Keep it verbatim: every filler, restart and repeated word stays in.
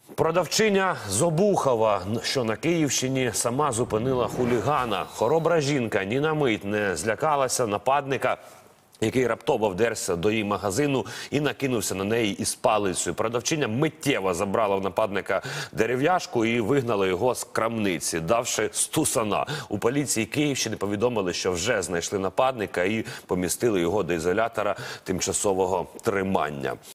Продавчиня з Обухова, що на Київщині, сама зупинила хулігана. Хоробра жінка ні на мить не злякалася нападника, який раптово вдерся до її магазину і накинувся на неї із палицею. Продавчиня миттєво забрала в нападника дерев'яшку і вигнала його з крамниці, давши стусана. У поліції Київщини повідомили, що вже знайшли нападника і помістили його до ізолятора тимчасового тримання.